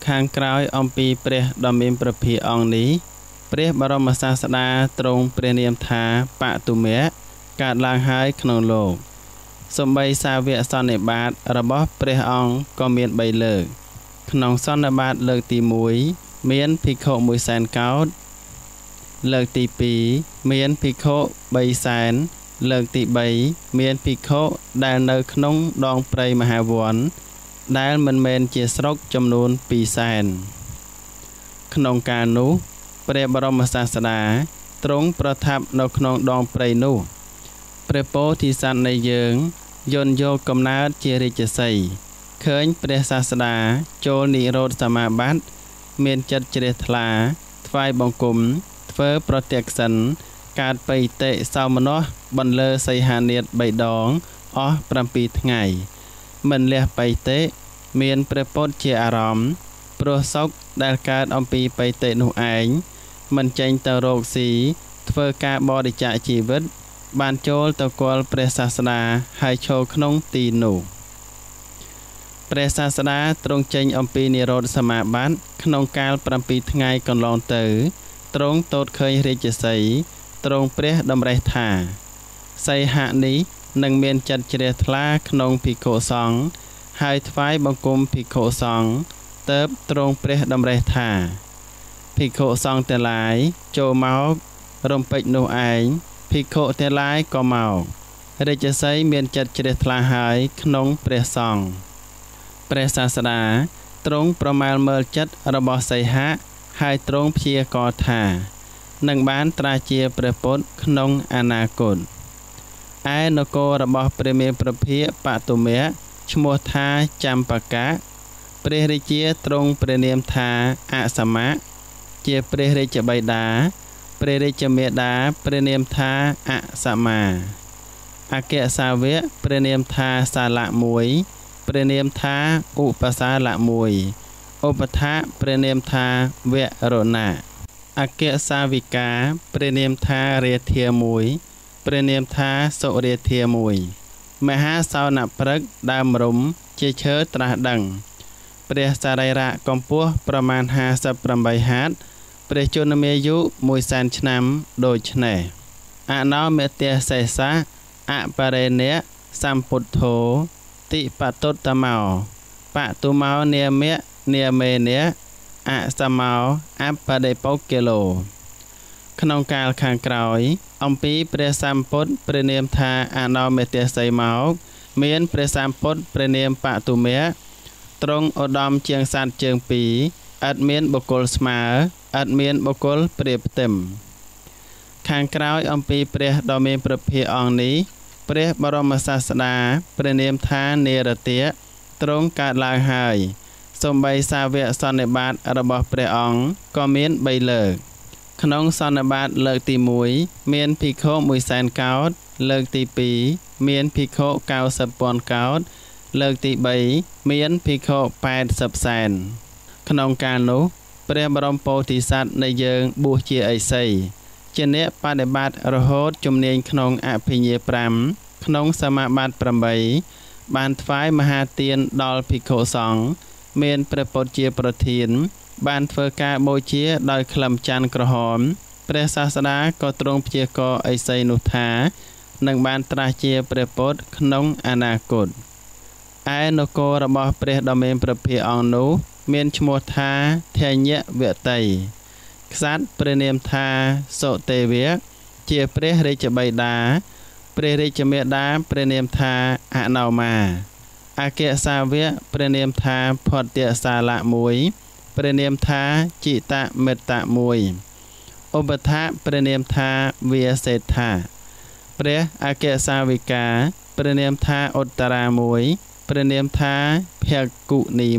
ខាងក្រោយអំពីព្រះដ៏មានព្រះភិក្ខអង្គនេះព្រះបរមសាស្តាទ្រង់ព្រះនាមថាបតុមៈកើតឡើងហើយក្នុងលោកសូម្បីសាវកសន្និបាតរបស់ព្រះអង្គក៏មាន3លើកក្នុងសន្និបាតលើកទី1មានភិក្ខុ100,000កោដលើកទី2មានភិក្ខុ300,000លើកទី3មានភិក្ខុដែលនៅក្នុងដងព្រៃមហាវ័នដែលមិនមែនជាស្រុកចំនួន200,000ក្នុងកាលនោះព្រះបរមសាស្តាទ្រង់ប្រថាប់នៅក្នុងដងព្រៃនោះព្រះពោធិសត្វនៃយើងយន់យកកំណើតជារាជសីឃើញព្រះសាស្តាចូលនិរោធសមាបត្តិមានចិត្តជ្រះថ្លាថ្វាយបង្គំធ្វើប្រតិក្សិណកើតបិតិសោមនស្សបន្លឺសីហានាថ3ដងអស់7ថ្ងៃមិនលះបិតិមានព្រះពុទ្ធជាអារម្មណ៍ព្រោះសុខដែលកើតអំពីបិតិនោះឯងមិនចេញទៅរកស៊ីធ្វើការបរិច្ចាគជីវិតបានចូលទៅគាល់ព្រះសាស្តាហើយឈរក្នុងទីនោះព្រះសាស្តាទ្រង់ចេញអំពីនិរោធសមាបត្តិក្នុងកាល7ថ្ងៃកន្លងទៅទ្រង់ទតឃើញរាជសីទ្រង់ព្រះតម្រេះថាសីហៈនេះនឹងមានចិត្តជ្រះថ្លាក្នុងភិក្ខុសង្ឃហើយថ្វាយបង្គំភិក្ខុសង្ឃទើបទ្រង់ព្រះតម្រេះថាភិក្ខុសង្ឃទាំងឡាយចូលមករំពេចនោះឯងភិក្ខុទាំងឡាយក៏មករាជសីមានចិត្តជ្រះថ្លាហើយក្នុងព្រះសង្ឃព្រះសាស្តាទ្រង់ប្រមាលមើលចិត្តរបស់សីហៈហើយទ្រង់ព្យាករណ៍ថានឹងបានត្រាស់ជាព្រះពុទ្ធក្នុងអនាគតឯនគររបស់ព្រះមេព្រះភិក្ខបតុមៈឈ្មោះថាចម្បកៈព្រះរាជាទ្រង់ព្រះនាមថាអសមៈជាព្រះរាជបិតាព្រះរាជមាតាព្រះនាមថាអសមាអគ្គសាវកព្រះនាមថាសាលៈ1ព្រះនាមថាឧបសាលៈ1ឧបថាព្រះនាមថាវរណៈអគ្គសាវិកាព្រះនាមថារាធា1ព្រះនាមថាសុរាធា1មហាសោណព្រឹក្សដើមរំជាឈើត្រាស់ដឹងព្រះសរីរៈកម្ពស់ប្រមាណ58ហត្ថព្រះជន្មាយុ100,000ឆ្នាំដូចនេះអណោមេតេសេសៈអបរេណៈសម្ពុទ្ធោតិបតុត្តមោបតុមោនាមៈនាមេនៈអសមោអបដិបុគ្គឡូក្នុងកាលខាងក្រោយអំពីព្រះសម្ពុទ្ធព្រះនាមថាអណោមេតេសីមកមានព្រះសម្ពុទ្ធព្រះនាមបតុមៈទ្រង់ឧត្តមជាងសត្វជើងពីរឥតមានបុគ្គលស្មើឥតមានបុគ្គលប្រៀបផ្ទឹមខាងក្រោយអំពីព្រះដ៏មានព្រះភិក្ខអង្គនេះព្រះបរមសាស្តាព្រះនាមថានេរទៈទ្រង់កើតឡើងហើយសូម្បីសាវកសន្និបាតរបស់ព្រះអង្គក៏មាន3លើកក្នុងសន្និបាតលើកទី1មានភិក្ខុ100,000កោដលើកទី2មានភិក្ខុ90,000កោដលើកទី3មានភិក្ខុ80សែនក្នុងកាលនោះព្រះបរមពោធិសត្វនៃយើងបួសជាឥសីជាអ្នកបដិបត្តិរហូតជំនាញក្នុងអភិញ្ញា5ក្នុងសមាបត្តិ8បានថ្វាយមហាទានដល់ភិក្ខុសង្ឃមានព្រះពុទ្ធជាប្រធានបានធ្វើការបូជាដោយក្លឹមច័ន្ទក្រហមព្រះសាស្តាក៏ទ្រង់ព្យាករណ៍ឥសីនោះថានឹងបានត្រាស់ជាព្រះពុទ្ធក្នុងអនាគតឯនគររបស់ព្រះដ៏មានព្រះភិក្ខអង្គនោះមានឈ្មោះថាធញ្ញវតីក្សត្រព្រះនាមថាសុទេវៈជាព្រះរាជបិតាព្រះរាជមាតាព្រះនាមថាអនោមាអគ្គសាវកព្រះនាមថាផតតិសាលៈ1ព្រះនាមថាចិតមេត្តៈ1ឧបថាព្រះនាមថាវាសេដ្ឋាព្រះអគ្គសាវិកាព្រះនាមថាឧត្តរា1ព្រះនាមថាភគុនី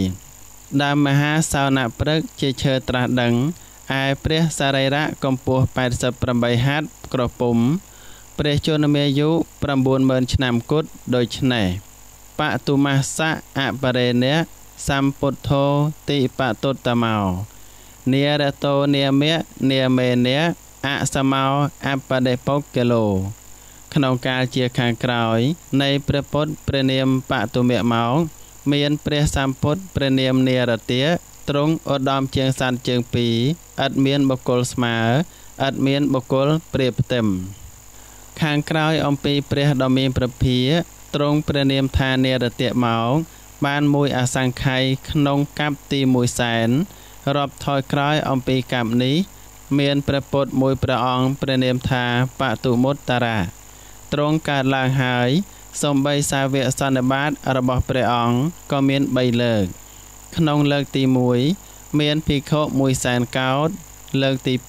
1ដើមមហាសោណព្រឹក្សជាឈើត្រាស់ដឹងឯព្រះសរីរៈកម្ពស់88ហត្ថក្រពុំព្រះជន្មាយុ90000ឆ្នាំគត់ដូច្នេះបតុមស្សៈអបរេណៈសម្ពុទ្ធោតិបតុត្តមោនិរតោនាមៈនាមេនៈអសមោអបដិបុគ្គឡូក្នុងកាលជាខាងក្រោយនៃព្រះពុទ្ធព្រះនាមបតុមៈមកមានព្រះសម្ពុទ្ធព្រះនាមនិរតៈទ្រង់ឧត្តមជាងសត្វជើងពីរឥតមានបុគ្គលស្មើឥតមានបុគ្គលប្រៀបផ្ទឹមខាងក្រោយអំពីព្រះដ៏មានព្រះភាទ្រង់ព្រះនាមថានិរតមកបានមួយអសង្ខ័យក្នុងកាប់ទី1សែនរាប់ថយក្រោយអំពីកាប់នេះមានព្រះពុទ្ធមួយព្រះអង្គព្រះនាមថាបតុមុត្តតារាទ្រង់កើតឡើងហើយសូម្បីសាវកសន្និបាតរបស់ព្រះអង្គក៏មាន3លើកក្នុងលើកទី1មានភិក្ខុ1សែនកោដលើកទី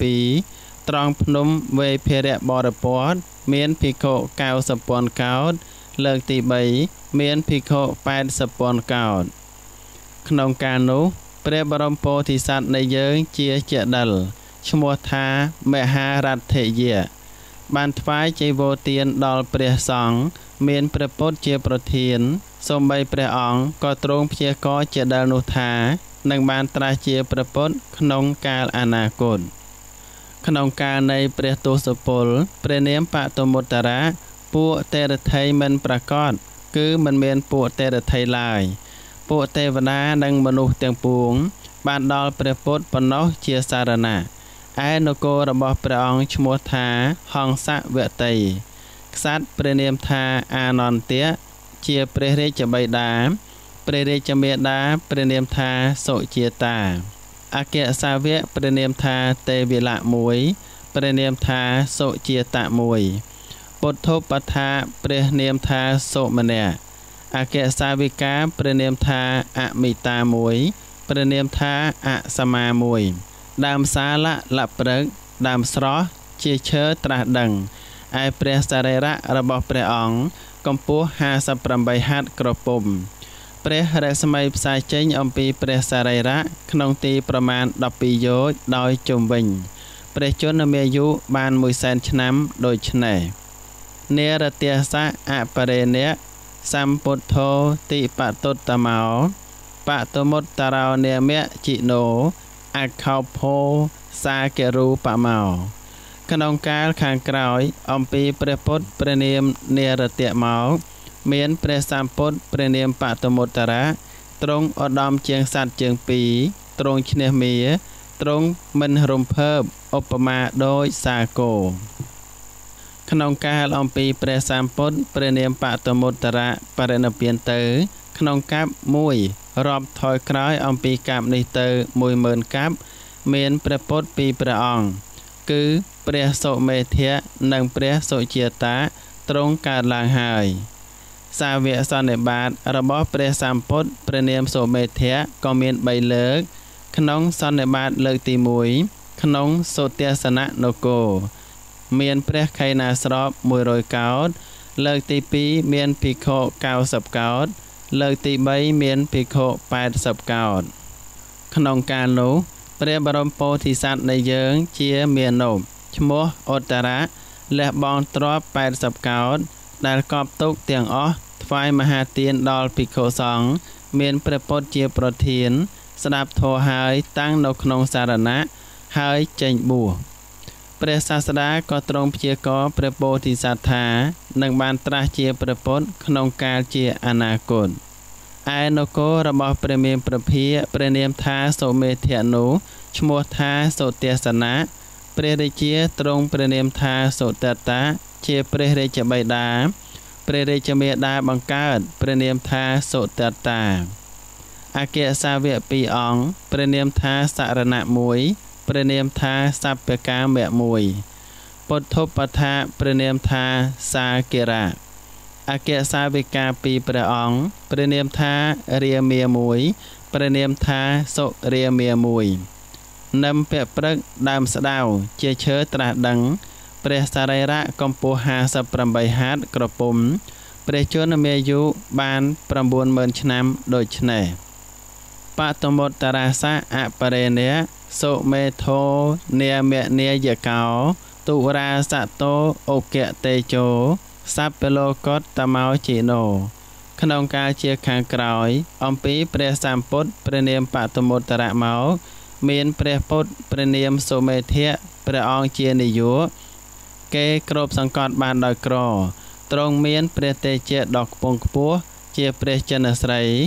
2ត្រង់ភ្នំវេភិរៈបរិពតមានភិក្ខុ90,000កោដលើកទី3មានភិក្ខុ80,000កោដក្នុងកាលនោះព្រះបរមពោធិសត្វនៃយើងជាចេតិលឈ្មោះថាមហារថយៈបានថ្វាយចីវរទានដល់ព្រះសង្ឃមានព្រះពុទ្ធជាប្រធានសូម្បីព្រះអង្គក៏ទ្រង់ព្យាករចេតិលនោះថានឹងបានត្រាស់ជាព្រះពុទ្ធក្នុងកាលអនាគតក្នុងកាលនៃព្រះទសពលព្រះនាមបតុមុត្តតារាពួកទេរថីមិនប្រកបគឺមិនមានពួកទេរថីឡើយពួកទេវតានិងមនុស្សទាំងពួងបានដល់ព្រះពុទ្ធប៉ុណ្ណោះជាសារណៈឯនគររបស់ព្រះអង្គឈ្មោះថាហង្សវតីក្សត្រព្រះនាមថាអានន្ទៈជាព្រះរាជបិតាព្រះរាជមាតាព្រះនាមថាសុជាតាអគ្គសាវកព្រះនាមថាទេវិលៈមួយព្រះនាមថាសុជាតៈមួយពុទ្ធោបថាព្រះនាមថាសុមនៈអគ្គសាវិកាព្រះនាមថាអមិតាមួយព្រះនាមថាអសមាមួយដើមសាលៈលព្រឹកដើមស្រស់ជាឈើត្រាស់ដឹងឯព្រះសរីរៈរបស់ព្រះអង្គកម្ពស់58ហត្ថក្រពុំព្រះរស្មីផ្សាយចេញអំពីព្រះសរីរៈក្នុងទីប្រមាណ12យោជន៍ដោយជុំវិញព្រះជន្មាយុបាន100,000ឆ្នាំដូច្នេះនិរទស្សៈអបរេណៈសម្ពុទ្ធោតិបតុត្តមោបតុមុត្តតារោនេមៈជីណូអខោភោសាកេរូបមោក្នុងកាលខាងក្រោយអំពីព្រះពុទ្ធព្រះនាមនិរតមកមានព្រះសម្ពុទ្ធព្រះនាមបតុមុត្តតារាទ្រង់ឧត្តមជាងសត្វជើងពីរទ្រង់ឈ្នះមារទ្រង់មិនរំភើបឧបមាដោយសាគរក្នុងកាលអំពីព្រះសម្ពុទ្ធព្រះនាមបតុមុត្តតារាបរិនិព្វានទៅក្នុងកាប់មួយរាប់ថយក្រោយអំពីកាប់នេះទៅ10000កាប់មានព្រះពុទ្ធពីរព្រះអង្គគឺព្រះសុមេធៈនិងព្រះសុជាតាទ្រង់កើតឡើងហើយសាវកសន្និបាតរបស់ព្រះសម្ពុទ្ធព្រះនាមសុមេធៈក៏មាន3លើកក្នុងសន្និបាតលើកទី1ក្នុងសុទេសននគរមានព្រះខេណាស្រប100កោដលើកទី2មានភិក្ខុ90កោដលើកទី3មានភិក្ខុ80កោដក្នុងកាលនោះព្រះបរមពោធិសត្វនៃយើងជាមាណពឈ្មោះឧត្តរៈលះបង់ទ្រព្យ80កោដដែលកប់ទុកទាំងអស់ថ្វាយមហាទានដល់ភិក្ខុសង្ឃមានព្រះពុទ្ធជាប្រធានស្ដាប់ធម៌ហើយតាំងនៅក្នុងសារណៈហើយចេញបួសព្រះសាស្តាក៏ទ្រង់ព្យាករព្រះពោធិសត្វថានឹងបានត្រាស់ជាព្រះពុទ្ធក្នុងកាលជាអនាគតឯនគររបស់ព្រះមានព្រះភិក្ខព្រះនាមថាសុមេធៈនោះឈ្មោះថាសុទេសនៈព្រះរាជាទ្រង់ព្រះនាមថាសុតតៈជាព្រះរាជបិតាព្រះរាជមាតាបង្កើតព្រះនាមថាសុតតាអគ្គសាវក2អង្គព្រះនាមថាសរណៈមួយព្រះនាមថាសព្វកាមៈមួយពុទ្ធោបថាព្រះនាមថាសាគិរៈអគ្គសាវិកា2ព្រះអង្គព្រះនាមថារាមាមួយព្រះនាមថាសុរាមាមួយនឹមពព្រឹកដើមស្ដៅជាឈើត្រាស់ដឹងព្រះសរីរៈកម្ពស់58ហត្ថក្រពុំព្រះជន្មាយុបាន90000ឆ្នាំដូចនេះបតុមុត្តតារាសៈអបរេណៈសុមេធោនាមនាយកោទុរាសតោអុគតេជោសัพពលោកតតមោជីណូក្នុងកាលជាខាងក្រោយអំពីព្រះសម្ពុទ្ធព្រះនាមបតុមុត្តរៈមកមានព្រះពុទ្ធព្រះនាមសុមេធៈព្រះអង្គជានាយកគេគ្របសង្កត់បានដោយក្រទ្រង់មានព្រះតេជៈដ៏ខ្ពង់ខ្ពស់ជាព្រះចិនស្រី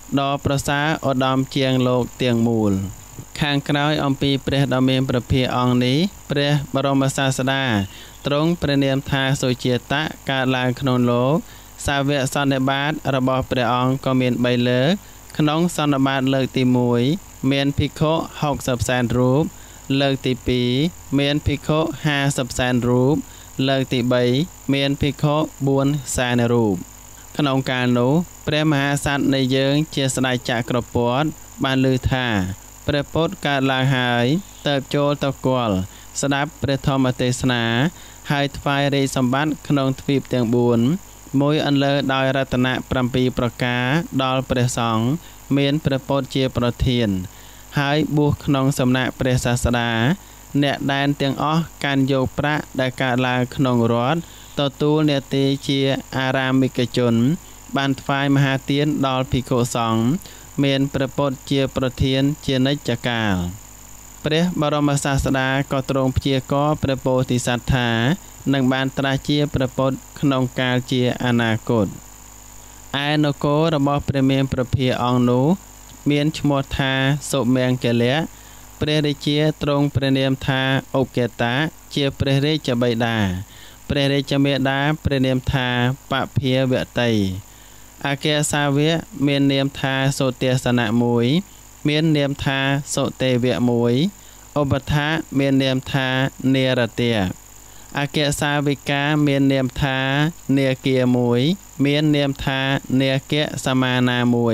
ដ៏ប្រសើរឧត្តមជាងលោកទាំងមូលខាងក្រោយអំពីព្រះដ៏មានព្រះភិក្ខអង្គនេះព្រះបរមសាស្តាទ្រង់ព្រះនាមថាសុជាតៈកើតឡើងក្នុងលោកសាវកសន្និបាតរបស់ព្រះអង្គក៏មាន3លើកក្នុងសន្និបាតលើកទី1មានភិក្ខុ60សែនរូបលើកទី2មានភិក្ខុ50សែនរូបលើកទី3មានភិក្ខុ4សែនរូបក្នុងកាលនោះព្រះមហាក្សត្រនៃយើងជាស្ដេចចក្រពត្តិបានឮថាព្រះពុទ្ធកើតឡើងហើយទៅចូលទៅគាល់ស្ដាប់ព្រះធម្មទេសនាហើយថ្វាយរាជសម្បត្តិក្នុងទ្វីបទាំង4មួយអន្លើដោយរតនៈ7ប្រការដល់ព្រះសង្ឃមានព្រះពុទ្ធជាប្រធានហើយបួសក្នុងសំណាក់ព្រះសាស្តាអ្នកដែនទាំងអស់កាន់យកប្រាក់ដែលកើតឡើងក្នុងរដ្ឋទទួលនាទីជាអារាមិកជនបានថ្វាយមហាទានដល់ភិក្ខុសង្ឃមានព្រះពុទ្ធជាប្រធានជានិច្ចកាលព្រះបរមសាស្តាក៏ទ្រង់ព្យាករព្រះពោធិសត្វថានឹងបានត្រាស់ជាព្រះពុទ្ធក្នុងកាលជាអនាគតឯនគររបស់ព្រះមានព្រះភិក្ខអង្គនោះមានឈ្មោះថាសុមង្គលៈព្រះរាជាទ្រង់ព្រះនាមថាឧបកេតាជាព្រះរាជបិតាព្រះរាជមេតាព្រះនាមថាបភាវតីអគ្គសាវកមាននាមថាសុទេសនៈ1មាននាមថាសុទេវៈ1ឧបថាមាននាមថានិរតៈអគ្គសាវិកាមាននាមថានាគា1មាននាមថានាគៈសមាណា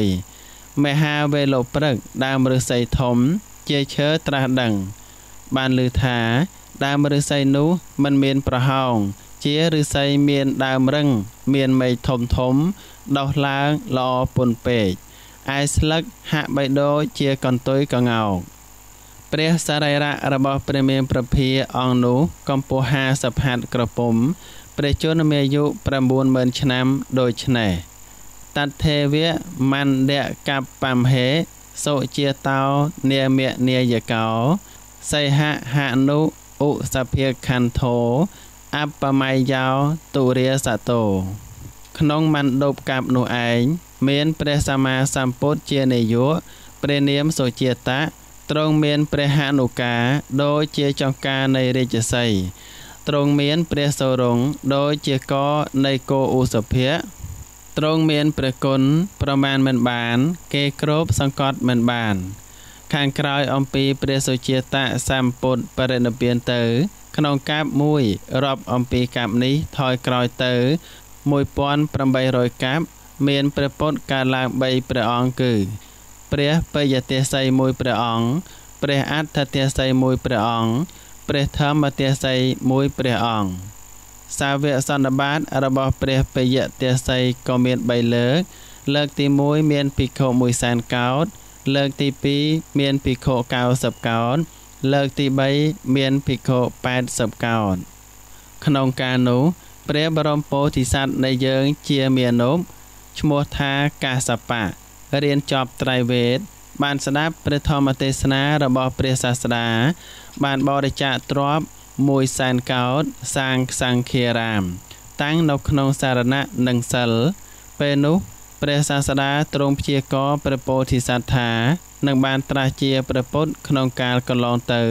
1មហាវេលព្រឹកដើមឫស្សីធំជាឈើត្រាស់ដឹងបានឮថាដើមឫស្សីនោះមិនមានប្រហោងជាឫស្សីមានដើមរឹងមានមែកធំធំដុះឡើងល្អពន់ពេកឯស្លឹកហាក់បីដូចជាកន្ទុយកង្កោកព្រះសរីរៈរបស់ព្រះមានព្រះភិក្ខអង្គនោះកម្ពស់50ហត្ថក្រពុំព្រះជន្មាយុ90000ឆ្នាំដូច្នេះតថេវៈមណ្ឌកបំហេសុជាតោនាមនាយកោសៃហហនុឧសភាខន្ធោអបម័យយោទុរាសតោក្នុងមណ្ឌបកັບនោះឯងមានព្រះសម្មាសម្ពុទ្ធជានាយកព្រះនាមសុជាតៈទ្រង់មានព្រះហនុការដូចជាចង្ការនៃរាជសីទ្រង់មានព្រះសរងដូចជាកនៃគោឧសភៈទ្រង់មានព្រះគុណប្រមាណមិនបានគេគ្របសង្កត់មិនបានខាងក្រោយអំពីព្រះសុជាតៈសម្ពុទ្ធបរិនិព្វានទៅក្នុងកាប់មួយរាប់អំពីកាប់នេះថយក្រោយទៅ1800កាប់មានព្រះពុទ្ធកើតឡើង3ព្រះអង្គគឺព្រះបយទេសី1ព្រះអង្គព្រះអដ្ឋទេសី1ព្រះអង្គព្រះធម្មទេសី1ព្រះអង្គសាវកសន្និបាតរបស់ព្រះបយទេសីក៏មាន3លើកលើកទី1មានភិក្ខុ1សែនកោដលើកទី2មានភិក្ខុ90កោដលើកទី3មានភិក្ខុ80កោដក្នុងកាលនោះព្រះបរមពោធិសត្វនៃយើងជាមាណពឈ្មោះថាកាសបៈរៀនចប់ត្រៃវេទបានស្ដាប់ព្រះធម្មទេសនារបស់ព្រះសាស្តាបានបរិច្ចាគទ្រព្យ1សែនកោដសាងសង្ឃារាមតាំងនៅក្នុងសារណៈនិងសិលពេលនោះព្រះសាស្តាទ្រង់ព្យាករព្រះពោធិសត្វថានឹងបានត្រាស់ជាព្រះពុទ្ធក្នុងកាលកន្លងទៅ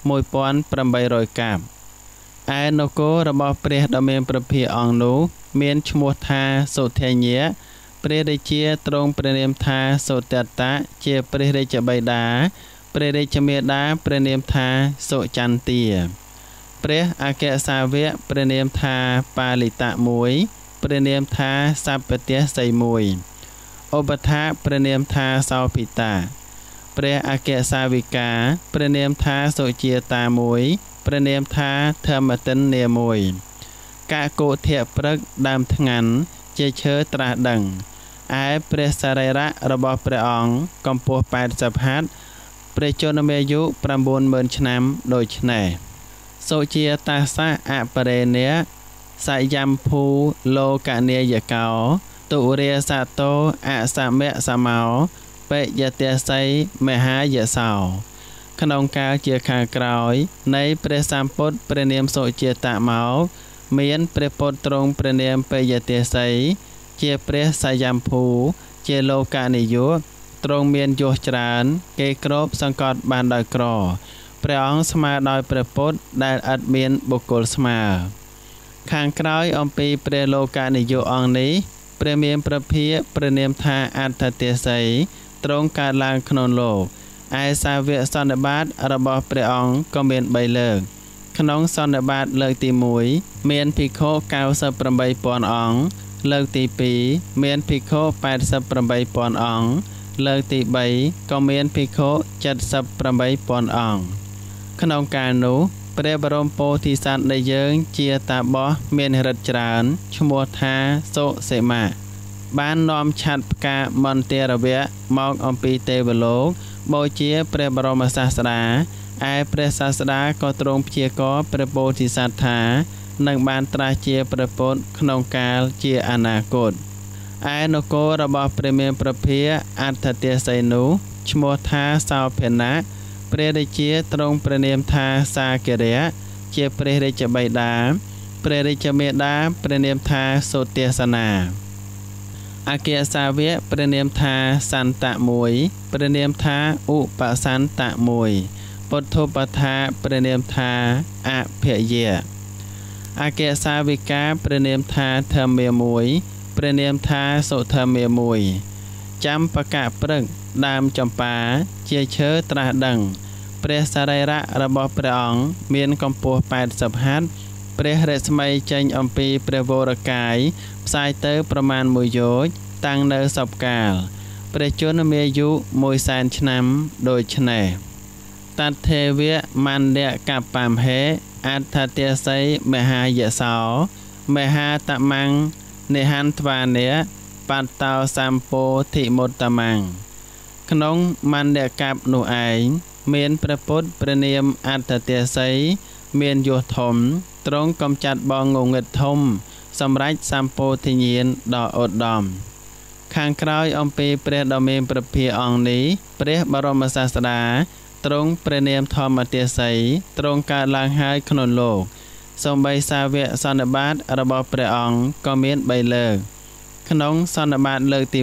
1800កាប់ឯនគររបស់ព្រះដ៏មានព្រះភិក្ខអង្គនោះមានឈ្មោះថាសុធញ្ញៈព្រះរាជាទ្រង់ព្រះនាមថាសុតតៈជាព្រះរាជបិតាព្រះរាជមេតាព្រះនាមថាសុចន្ទាព្រះអគ្គសាវកព្រះនាមថាបាលិតៈ1ព្រះនាមថាសព្ពទស្សី1ឧបថាព្រះនាមថាសោភិតាព្រះអគ្គសាវិកាព្រះនាមថាសុជាតា1ព្រះនាមថាធម្មតិននា1កកុធៈព្រឹកដើមថ្ងាន់ជាឈើត្រាស់ដឹងឯព្រះសរីរៈរបស់ព្រះអង្គកម្ពស់80ហត្ថព្រះជន្មាយុ90000ឆ្នាំដូច្នេះសុជាតាសៈអបរេណៈសយំភូលោកនាយកោទុរាសតោអសមៈសមោបយទេសីមហាយសោក្នុងកាលជាខាងក្រោយនៃព្រះសម្ពុទ្ធព្រះនាមសុជាតៈមកមានព្រះពុទ្ធទ្រង់ព្រះនាមបយទេសីជាព្រះសយំភូជាលោកនាយកទ្រង់មានយោះច្រើនគេគ្របសង្កត់បានដោយក្រព្រះអង្គស្មើដោយព្រះពុទ្ធដែលឥតមានបុគ្គលស្មើខាងក្រោយអំពីព្រះលោកនាយកអង្គនេះព្រះមានព្រះភិក្ខព្រះនាមថាអដ្ឋទាស័យទ្រង់កើតឡើងក្នុងលោកឯសាវកសន្និបាតរបស់ព្រះអង្គក៏មាន3លើកក្នុងសន្និបាតលើកទី1មានភិក្ខុ98,000អង្គលើកទី2មានភិក្ខុ88,000អង្គលើកទី3ក៏មានភិក្ខុ78,000អង្គក្នុងកាលនោះព្រះបរមពោធិសត្វនៃយើងជាតាបសមានឫទ្ធិច្រើនឈ្មោះថាសុសិមាបាននាំឆ័ត្រផ្កាមន្ទារវៈមកអំពីទេវលោកបូជាព្រះបរមសាស្តាឯព្រះសាស្តាក៏ទ្រង់ព្យាករព្រះពោធិសត្វថានឹងបានត្រាស់ជាព្រះពុទ្ធក្នុងកាលជាអនាគតឯនគររបស់ព្រះមានព្រះភិក្ខអដ្ឋទាស័យនោះឈ្មោះថាសោភណៈព្រះរាជាទ្រង់ព្រះនាមថាសាគរៈជាព្រះរាជបិតាព្រះរាជមេតាព្រះនាមថាសុទេសនាអគ្គសាវកព្រះនាមថាសន្តៈ1ព្រះនាមថាឧបសន្តៈ1ពុទ្ធោបថាព្រះនាមថាអភយៈអគ្គសាវិកាព្រះនាមថាធម្មា1ព្រះនាមថាសុធម្មា1ចាំបកៈព្រឹកដើមចម្ប៉ាជាឈើត្រាស់ដឹងព្រះសរីរៈរបស់ព្រះអង្គមានកម្ពស់80ហត្ថព្រះរស្មីចេញអំពីព្រះវរកាយផ្សាយទៅប្រមាណ1យោជន៍តាំងនៅសពកាលព្រះជន្មាយុ100,000ឆ្នាំដូច្នេះតថេវៈមណ្ឌកបំហេអដ្ឋទាស័យមហាយសោមហាតមੰនិហន្ត្វានេបតោសម្ពោធិមុត្តមੰក្នុងមណ្ឌកនោះឯងមានព្រះពុទ្ធព្រះនាមអដ្ឋទាស័យមានយោះធំទ្រង់កំចាត់បងងងឹតធំសម្រាប់សម្ពោធិញ្ញាណដ៏ឧត្តមខាងក្រោយអំពីព្រះដ៏មានព្រះភិក្ខអង្គនេះព្រះបរមសាស្តាទ្រង់ព្រះនាមធម្មទាស័យទ្រង់កើតឡើងហើយក្នុងលោកសូម្បីសាវកសន្និបាតរបស់ព្រះអង្គក៏មាន3លើកក្នុងសន្និបាតលើកទី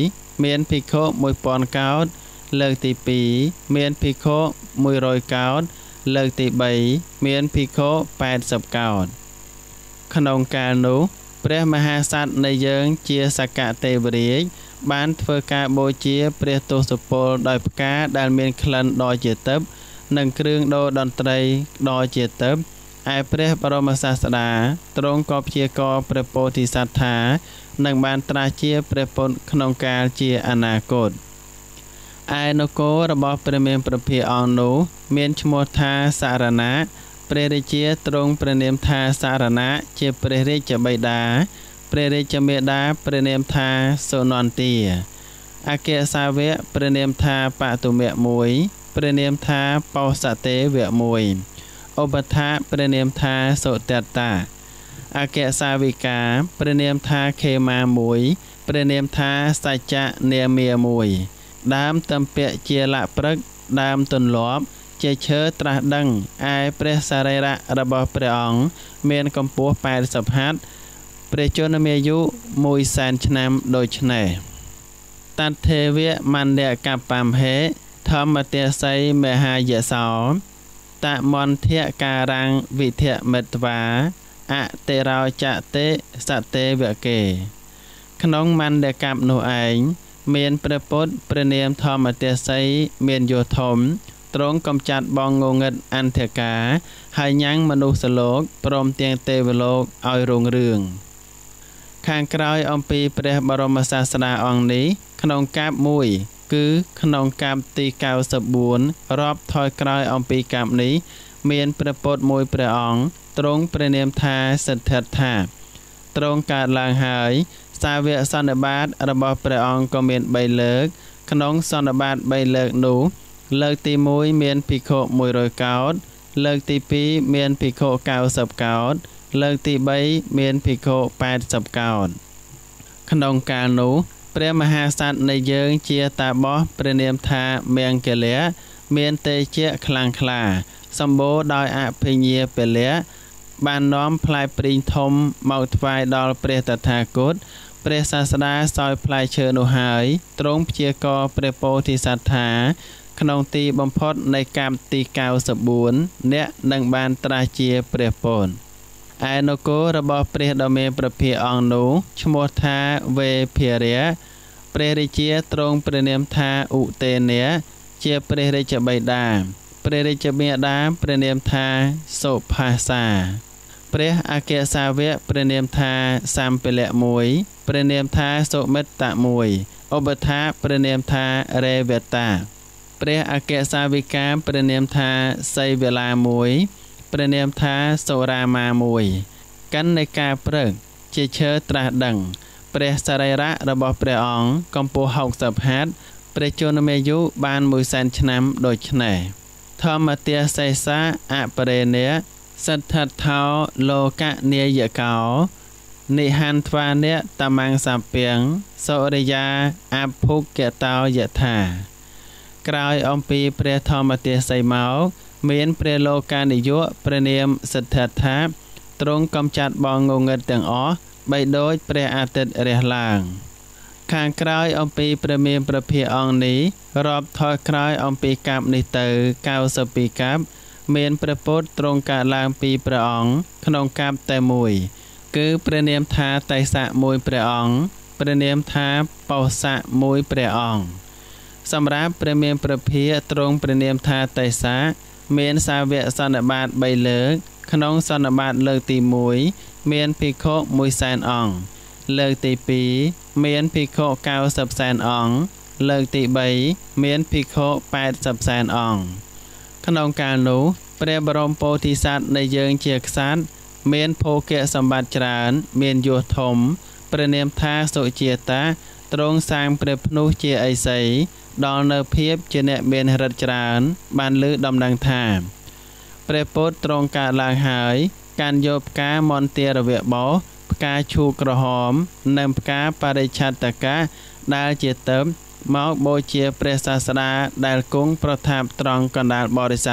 1មានភិក្ខុ1000កោដលើកទី2មានភិក្ខុ100កោដលើកទី3មានភិក្ខុ80កោដក្នុងកាលនោះព្រះមហាក្សត្រនៃយើងជាសកទេវរាជបានធ្វើការបូជាព្រះទសពលដោយផ្កាដែលមានក្លិនដ៏ជាទិព្វនិងគ្រឿងដូរតន្ត្រីដ៏ជាទិព្វឯព្រះបរមសាស្តាទ្រង់ក៏ព្យាករព្រះពោធិសត្វថានឹងបានត្រាស់ជាព្រះពុទ្ធក្នុងកាលជាអនាគតឯនគររបស់ព្រះមានព្រះភិក្ខអង្គនោះមានឈ្មោះថាសារណៈព្រះរាជាទ្រង់ព្រះនាមថាសារណៈជាព្រះរាជបិតាព្រះរាជមេតាព្រះនាមថាសុនន្ទាអគ្គសាវកព្រះនាមថាបតុមៈ1ព្រះនាមថាបោសតេវៈ1ឧបថាព្រះនាមថាសុតតាអគ្គសាវិកាព្រះនាមថាខេមា1ព្រះនាមថាសច្ចៈនាមា1ដើមតំពាក់ជាលព្រឹកដើមទន្លាប់ជាឈើត្រាស់ដឹងឯព្រះសរីរៈរបស់ព្រះអង្គមានកម្ពស់80ហត្ថព្រះជន្មាយុ100,000ឆ្នាំដូច្នេះតថេវៈមណ្ឌកបំហេធម្មទាស័យមហាយសោតមន្ធការាំងវិធមិត្វាអតិរោចតេសតេវកេក្នុងមណ្ឌកនោះឯងមានព្រះពុទ្ធព្រះនាមធម្មទាស័យមានយោធំទ្រង់កំចាត់បងងងឹតអន្ធការហើយញ៉ាំងមនុស្សលោកព្រមទាំងទេវលោកឲ្យរុងរឿងខាងក្រោយអំពីព្រះបរមសាស្តាអង្គនេះក្នុងកាបមួយគឺក្នុងកាបទី94រាប់ថយក្រោយអំពីកាបនេះមានព្រះពុទ្ធមួយព្រះអង្គទ្រង់ព្រះនាមថាសិទ្ធត្ថថាទ្រង់កើតឡើងហើយសាវកសន្និបាតរបស់ព្រះអង្គក៏មាន3លើកក្នុងសន្និបាត3លើកនោះលើកទី1មានភិក្ខុ100កោដលើកទី2មានភិក្ខុ90កោដលើកទី3មានភិក្ខុ80កោដក្នុងកាលនោះព្រះមហាក្សត្រនៃយើងជាតាបសព្រះនាមថាមង្គលៈមានតេជៈខ្លាំងក្លាសម្បូរដោយអភិញ្ញាពលៈបាននាំផ្លែព្រីងធំមកថ្វាយដល់ព្រះតថាគតព្រះសាស្តាសោយផ្លែឈើនោះហើយទ្រង់ព្យាករព្រះពោធិសត្វថាក្នុងទីបំផុតនៃកាប់ទី94អ្នកនឹងបានត្រាស់ជាព្រះពរឯនគររបស់ព្រះដ៏មានព្រះភិក្ខុអង្គនោះឈ្មោះថាវេភារៈព្រះរាជាទ្រង់ព្រះនាមថាឧតេនៈជាព្រះរាជបិតាព្រះរាជមាតាព្រះនាមថាសុផាសាព្រះអគ្គសាវកព្រះនាមថាសម្ពលៈមួយព្រះនាមថាសុមិត្តៈមួយឧបថាព្រះនាមថារេវតាព្រះអគ្គសាវិកាព្រះនាមថាសីវលាមួយព្រះនាមថាសុរាមាមួយកាន់នៃការព្រឹកជាឈើត្រាស់ដឹងព្រះសរីរៈរបស់ព្រះអង្គកម្ពស់60ហត្ថព្រះជន្មាយុបាន100,000ឆ្នាំដូច្នេះធម្មទាសេសាអបរេនេសទ្ធថោលោកនាយកោនិហន្ទ្វានេតមង្សពាំងសុរិយាអភុកតោយថាក្រោយអំពីព្រះធម្មទាសីមកមានព្រះលោកានិយុព្រះនាមសទ្ធថាទ្រង់កំចាត់បងងងឹតទាំងអស់បីដូចព្រះអាទិត្យរះឡើងខាងក្រោយអំពីព្រះមានព្រះភិក្ខុអង្គនេះរាប់ថយក្រោយអំពីកាប់នេះទៅ92កាប់មានព្រះពុទ្ធទ្រង់កើតឡើងពីព្រះអង្គក្នុងកាប់តែមួយគឺព្រះនាមថាតៃស័កមួយព្រះអង្គព្រះនាមថាបោស័កមួយព្រះអង្គសម្រាប់ព្រះមានព្រះភិក្ខុទ្រង់ព្រះនាមថាតៃស័កមានសាវកសន្និបាត3លើកក្នុងសន្និបាតលើកទី1មានភិក្ខុ100,000អង្គលើកទី2មានភិក្ខុ90,000អង្គលើកទី3មានភិក្ខុ80,000អង្គក្នុងកាលនោះព្រះបរមពោធិសត្វនៃយើងជាក្សត្រមានភោគៈសម្បត្តិច្រើនមានយសធំព្រះនាមថាសុជាតាទ្រង់សាងព្រះភ្នោះជាឥសីដល់នៅភាពជាអ្នកមានឫទ្ធិច្រើនបានលើដំណឹងថាព្រះពុទ្ធទ្រង់កើតឡើងហើយកាន់យកផ្កាមន្ទារវៈបោផ្កាឈូកក្រហមនិងផ្កាបរិច្ឆតកៈដែលជាទៅមកបូជាព្រះសាស្តាដែលគង់ប្រថាប់ត្រង់កណ្ដាលបរិស័ទ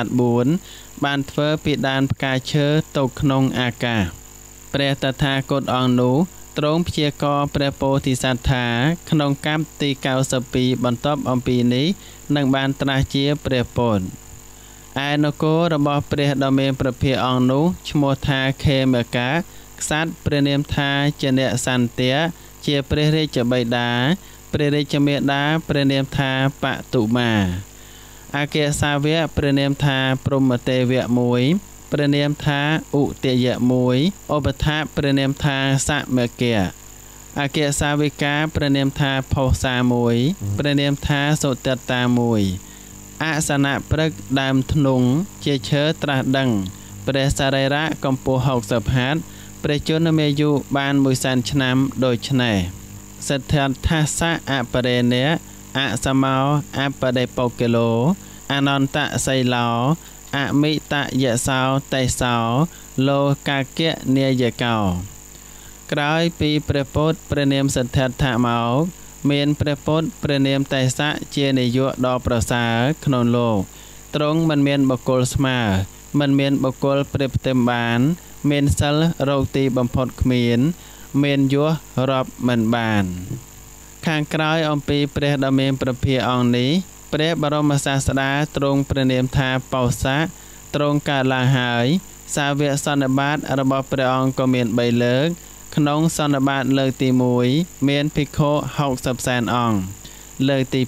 4បានធ្វើពីដានផ្កាឈើទៅក្នុងអាកាសព្រះតថាគតអង្គនោះទ្រង់ព្យាករព្រះពោធិសត្វថាក្នុងកាប់ទី92បន្ទាប់អំពីនេះនឹងបានត្រាស់ជាព្រះពុទ្ធឯនគររបស់ព្រះដ៏មានព្រះភិក្ខុអង្គនោះឈ្មោះថាខេមកាក្សត្រព្រះនាមថាចនៈសន្ទៈជាព្រះរាជបិតាព្រះរាជមាតាព្រះនាមថាបតុមាអគ្គសាវកព្រះនាមថាព្រហ្មទេវៈមួយព្រះនាមថាឧទយៈមួយឧបថាព្រះនាមថាសមគៈអគ្គសាវិកាព្រះនាមថាផោសាមួយព្រះនាមថាសុតតាមួយអសនៈព្រឹកដើមធ្នង់ជាឈើត្រាស់ដឹងព្រះសរីរៈកម្ពស់60ហត្ថព្រះជន្មាយុបាន100,000ឆ្នាំដូច្នេះសទ្ធថាសៈអបរេនេអសមោអបដិបុគិឡោអនន្តសីឡោអមិតយសោតេសោលោកកៈនាយកោក្រោយពីព្រះពុទ្ធព្រះនាមសទ្ធថាមកមានព្រះពុទ្ធព្រះនាមតេសៈជានាយកដ៏ប្រសើរក្នុងលោកទ្រង់មិនមានបុគ្គលស្មើមិនមានបុគ្គលប្រៀបផ្ទឹមបានមានសិលរោគទីបំផុតគ្មានមានយសរាប់មិនបានខាងក្រោយអំពីព្រះដ៏មានព្រះភិក្ខុអង្គនេះព្រះបរមសាស្តាទ្រង់ព្រះនាមថាបោស័កទ្រង់កើតឡើងហើយសាវកសន្និបាតរបស់ព្រះអង្គក៏មាន3លើកក្នុងសន្និបាតលើកទី1មានភិក្ខុ60,000អង្គលើកទី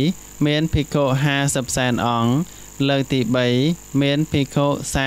2មានភិក្ខុ50,000អង្គលើកទី3មានភិក្ខុ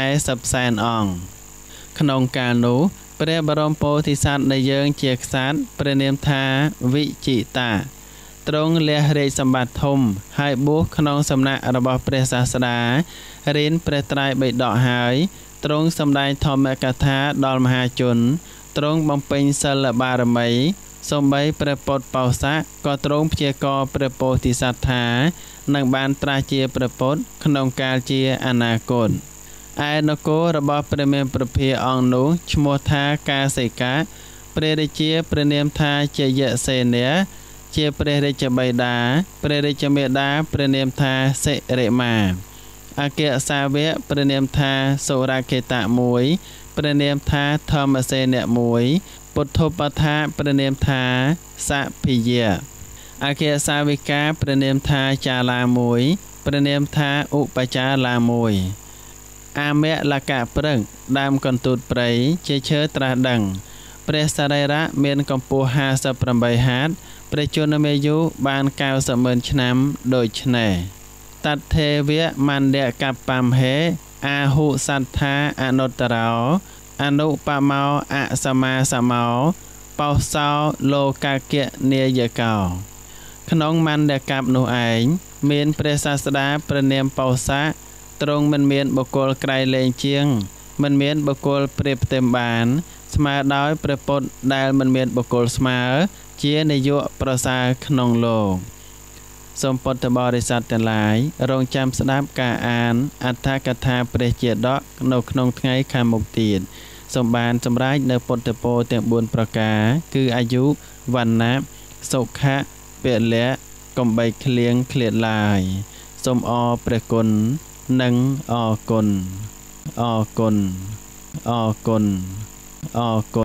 40,000អង្គក្នុងកាលនោះព្រះបរមពោធិសត្វនៃយើងជាក្សត្រព្រះនាមថាវិជិតាទ្រង់លះរាជសម្បត្តិធំហើយបួសក្នុងសំណាក់របស់ព្រះសាស្តារៀនព្រះត្រៃបិដកហើយទ្រង់សម្ដែងធម្មកថាដល់មហាជនទ្រង់បំពេញសិលបារមីសូម្បីព្រះពុទ្ធបោស័កក៏ទ្រង់ព្យាករព្រះពោធិសត្វថានឹងបានត្រាស់ជាព្រះពុទ្ធក្នុងកាលជាអនាគតឯនគររបស់ព្រះមានព្រះភិក្ខុអង្គនោះឈ្មោះថាកាសិកាព្រះរាជាព្រះនាមថាជយសេនៈជាព្រះរាជបិតាព្រះរាជមាតាព្រះនាមថាសិរិមាអគ្គសាវកព្រះនាមថាសុរកេតៈមួយព្រះនាមថាធម្មសេនៈមួយពុទ្ធបថាព្រះនាមថាសភិយាអគ្គសាវិកាព្រះនាមថាចាឡាមួយព្រះនាមថាឧបចាឡាមួយអាមៈលកៈព្រឹកដើមកន្ទូតព្រៃជាឈើត្រាស់ដឹងព្រះសរីរៈមានកម្ពស់58ហត្ថព្រះជន្មាយុបាន90,000ឆ្នាំដូចនេះតថេវៈមណ្ឌកបំហេអាហុសត្ថាអនុត្តរោអនុបមោអសមាសមោបោសោលោកកៈនាយកោក្នុងមណ្ឌកៈនោះឯងមានព្រះសាស្តាព្រះនាមបោសៈទ្រង់មិនមានបុគ្គលក្រៃលែងជាងមិនមានបុគ្គលប្រៀបផ្ទឹមបានស្មើដោយព្រះពុទ្ធដែលមិនមានបុគ្គលស្មើជានាយកប្រសើរក្នុងលោកសូមពុទ្ធបរិស័ទទាំងឡាយរងចាំស្ដាប់ការអានអត្ថកថាព្រះជាដកនៅក្នុងថ្ងៃខាងមុខទៀតសូមបានសម្រេចនៅពុទ្ធពរទាំង4ប្រការគឺអាយុវណ្ណៈសុខៈពលៈកំបីឃ្លៀងឃ្លាតឡើយសូមអរព្រះគុណនិងអរគុណអរគុណអរគុណអរគុណ